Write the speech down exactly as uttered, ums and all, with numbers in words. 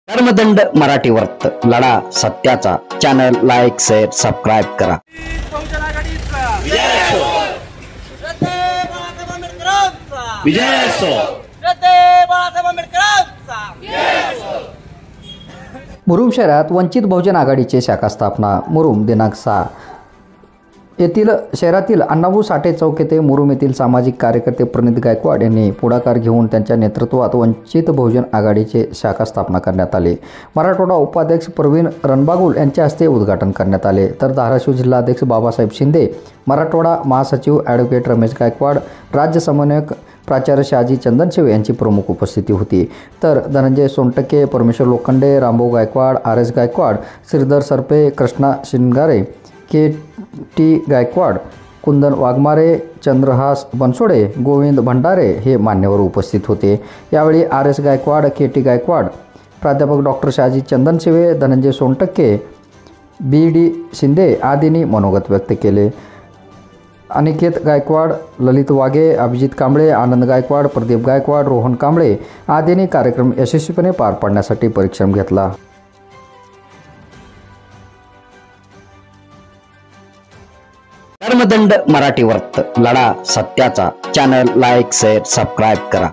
धर्मदंड मराठी वर्त लढा सत्याचा चॅनल लाईक शेअर सबस्क्राईब करा. बहुजन आघाडीचा विजय असो. श्रद्धे बाळासाहेब आंबेडकरांचा विजय असो. श्रद्धे बाळासाहेब आंबेडकरांचा मुरुम शहरात वंचित बहुजन आघाडीचे शाखा स्थापना. मुरुम दिनांक सहा येथील शहरातील अण्णाभाऊ साठे चौक येथे मुरुम येथील सामाजिक कार्यकर्ते प्रणित गायकवाड यांनी पुढाकार घेऊन त्यांच्या नेतृत्वात वंचित बहुजन आघाडीचे शाखा स्थापना करण्यात आली. मराठवाडा उपाध्यक्ष प्रवीण रणबागुल यांच्या हस्ते उद्घाटन करण्यात आले. तर धाराशिव जिल्हाध्यक्ष बाबासाहेब शिंदे, मराठवाडा महासचिव ॲडव्होकेट रमेश गायकवाड, राज्य समन्वयक प्राचार्य शहाजी चंदनशिवे यांची प्रमुख उपस्थिती होती. तर Dhananjay Sontakke, Parmeshwar Lokhande, Rambhau Gaikwad, R S Gaikwad, Shridhar Sarpe, Krishna Shingare, K T Gaikwad, Kundan Waghmare, Chandrahas Bansode, Govind Bhandare हे मान्यवर उपस्थित होते. यावेळी R S Gaikwad, K T Gaikwad, प्राध्यापक doctor Shahaji Chandanshive, Dhananjay Sontakke, B D Shinde आदींनी मनोगत व्यक्त केले. अनिकेत गायकवाड, ललित वाघे, अभिजित कांबळे, आनंद गायकवाड, प्रदीप गायकवाड, रोहन कांबळे आदींनी कार्यक्रम यशस्वीपणे पार पाडण्यासाठी परिश्रम घेतला. धर्मदंड मराठी वर्त लढा सत्याचा चॅनल लाईक शेअर सबस्क्राईब करा.